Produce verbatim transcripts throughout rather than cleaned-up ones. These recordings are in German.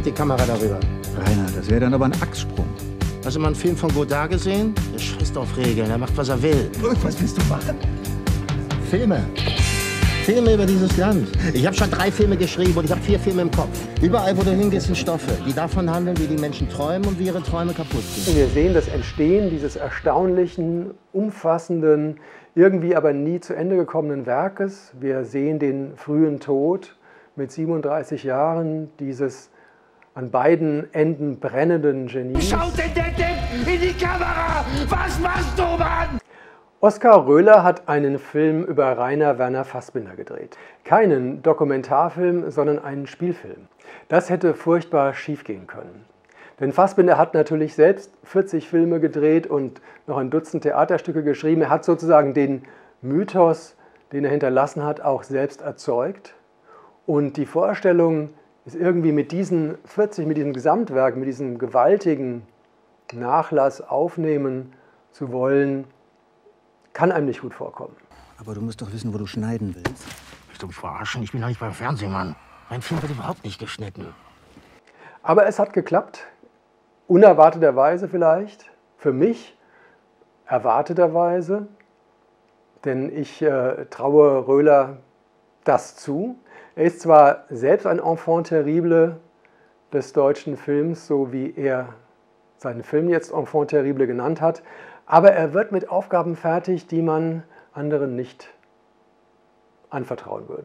doch die Kamera darüber. Rainer, das wäre dann aber ein Achssprung. Hast du mal einen Film von Godard gesehen? Der scheißt auf Regeln, er macht, was er will. Und was willst du machen? Filme. Filme über dieses Land. Ich habe schon drei Filme geschrieben und ich habe vier Filme im Kopf. Überall, wo du hingehst, sind Stoffe, die davon handeln, wie die Menschen träumen und wie ihre Träume kaputt gehen. Wir sehen das Entstehen dieses erstaunlichen, umfassenden, irgendwie aber nie zu Ende gekommenen Werkes. Wir sehen den frühen Tod mit siebenunddreißig Jahren dieses an beiden Enden brennenden Genies. Schaut denn der Depp in die Kamera? Was machst du, Mann? Oskar Röhler hat einen Film über Rainer Werner Fassbinder gedreht. Keinen Dokumentarfilm, sondern einen Spielfilm. Das hätte furchtbar schiefgehen können. Denn Fassbinder hat natürlich selbst vierzig Filme gedreht und noch ein Dutzend Theaterstücke geschrieben. Er hat sozusagen den Mythos, den er hinterlassen hat, auch selbst erzeugt. Und die Vorstellung ist irgendwie mit diesen vierzig, mit diesem Gesamtwerk, mit diesem gewaltigen Nachlass aufnehmen zu wollen, kann einem nicht gut vorkommen. Aber du musst doch wissen, wo du schneiden willst. Willst du mich verarschen? Ich bin doch nicht beim Fernsehen, Mann. Mein Film wird überhaupt nicht geschnitten. Aber es hat geklappt. Unerwarteterweise vielleicht. Für mich erwarteterweise. Denn ich äh, traue Röhler das zu. Er ist zwar selbst ein Enfant terrible des deutschen Films, so wie er seinen Film jetzt Enfant terrible genannt hat, aber er wird mit Aufgaben fertig, die man anderen nicht anvertrauen würde.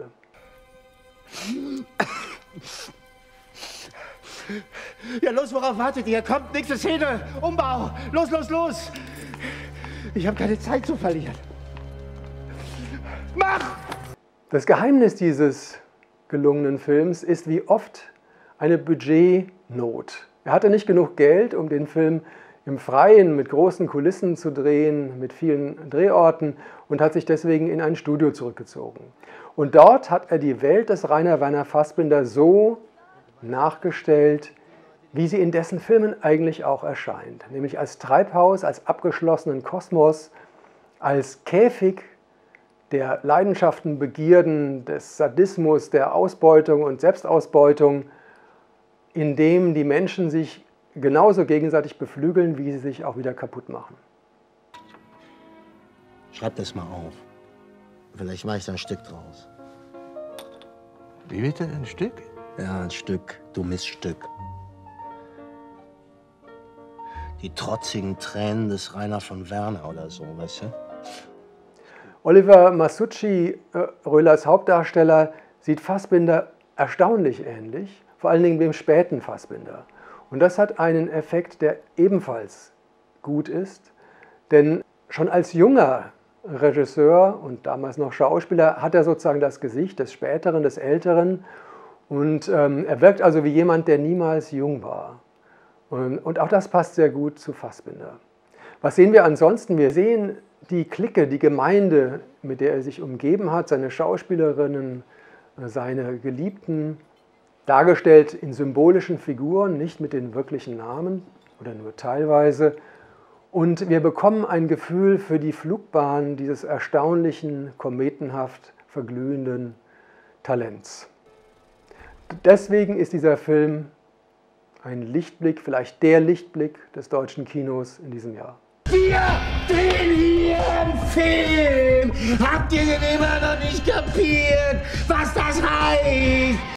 Ja, los, worauf wartet ihr? Kommt, nächste Szene, Umbau. Los, los, los. Ich habe keine Zeit zu verlieren. Mach! Das Geheimnis dieses gelungenen Films ist wie oft eine Budgetnot. Er hatte nicht genug Geld, um den Film im Freien mit großen Kulissen zu drehen, mit vielen Drehorten und hat sich deswegen in ein Studio zurückgezogen. Und dort hat er die Welt des Rainer Werner Fassbinder so nachgestellt, wie sie in dessen Filmen eigentlich auch erscheint. Nämlich als Treibhaus, als abgeschlossenen Kosmos, als Käfig der Leidenschaften, Begierden, des Sadismus, der Ausbeutung und Selbstausbeutung, in dem die Menschen sich genauso gegenseitig beflügeln, wie sie sich auch wieder kaputt machen. Schreib das mal auf. Vielleicht mache ich da ein Stück draus. Wie bitte, ein Stück? Ja, ein Stück, du Miststück. Die trotzigen Tränen des Rainer von Werner oder so, weißt du? Oliver Masucci, äh, Röhlers Hauptdarsteller, sieht Fassbinder erstaunlich ähnlich, vor allen Dingen dem späten Fassbinder. Und das hat einen Effekt, der ebenfalls gut ist, denn schon als junger Regisseur und damals noch Schauspieler hat er sozusagen das Gesicht des Späteren, des Älteren und ähm, er wirkt also wie jemand, der niemals jung war. Und, und auch das passt sehr gut zu Fassbinder. Was sehen wir ansonsten? Wir sehen die Clique, die Gemeinde, mit der er sich umgeben hat, seine Schauspielerinnen, seine Geliebten, dargestellt in symbolischen Figuren, nicht mit den wirklichen Namen oder nur teilweise. Und wir bekommen ein Gefühl für die Flugbahn dieses erstaunlichen, kometenhaft verglühenden Talents. Deswegen ist dieser Film ein Lichtblick, vielleicht der Lichtblick des deutschen Kinos in diesem Jahr. Wir drehen hier einen Film! Habt ihr denn immer noch nicht kapiert, was das heißt?